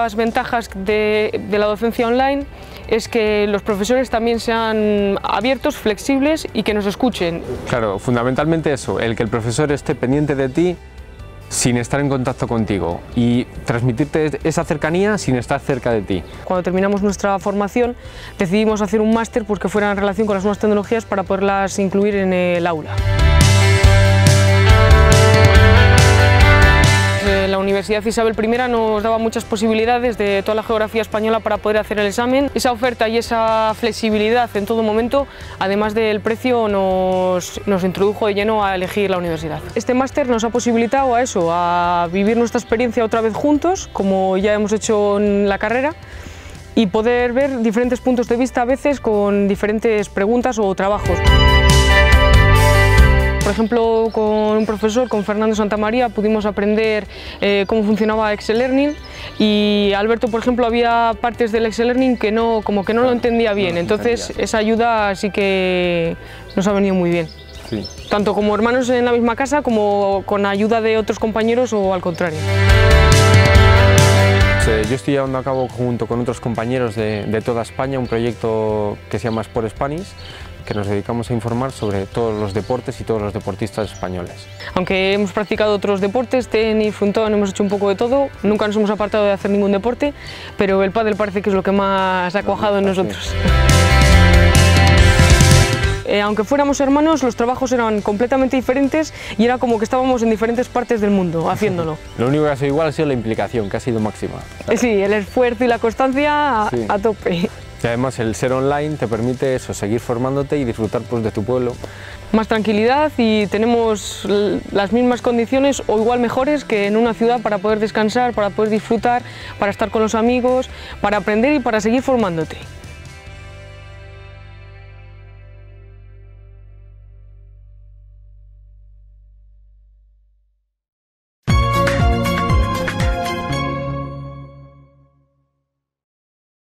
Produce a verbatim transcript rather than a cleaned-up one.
las ventajas de, de la docencia online es que los profesores también sean abiertos, flexibles y que nos escuchen. Claro, fundamentalmente eso, el que el profesor esté pendiente de ti sin estar en contacto contigo y transmitirte esa cercanía sin estar cerca de ti. Cuando terminamos nuestra formación decidimos hacer un máster pues, que fuera en relación con las nuevas tecnologías para poderlas incluir en el aula. La Universidad Isabel primera nos daba muchas posibilidades de toda la geografía española para poder hacer el examen. Esa oferta y esa flexibilidad en todo momento, además del precio, nos, nos introdujo de lleno a elegir la universidad. Este máster nos ha posibilitado a eso, a vivir nuestra experiencia otra vez juntos, como ya hemos hecho en la carrera, y poder ver diferentes puntos de vista a veces con diferentes preguntas o trabajos. Por ejemplo, con un profesor, con Fernando Santamaría, pudimos aprender eh, cómo funcionaba Excel Learning y Alberto, por ejemplo, había partes del Excel Learning que no, como que no lo entendía bien, entonces esa ayuda sí que nos ha venido muy bien. Sí. Tanto como hermanos en la misma casa como con ayuda de otros compañeros o al contrario. Yo estoy llevando a cabo junto con otros compañeros de, de toda España un proyecto que se llama Sport Spanish, que nos dedicamos a informar sobre todos los deportes y todos los deportistas españoles. Aunque hemos practicado otros deportes, tenis, frontón, hemos hecho un poco de todo, nunca nos hemos apartado de hacer ningún deporte, pero el pádel parece que es lo que más ha cuajado en nosotros. Eh, aunque fuéramos hermanos, los trabajos eran completamente diferentes y era como que estábamos en diferentes partes del mundo haciéndolo. Lo único que ha sido igual ha sido la implicación, que ha sido máxima. Eh, sí, el esfuerzo y la constancia a, sí. a tope. Y además el ser online te permite eso, seguir formándote y disfrutar pues, de tu pueblo. Más tranquilidad y tenemos las mismas condiciones o igual mejores que en una ciudad para poder descansar, para poder disfrutar, para estar con los amigos, para aprender y para seguir formándote.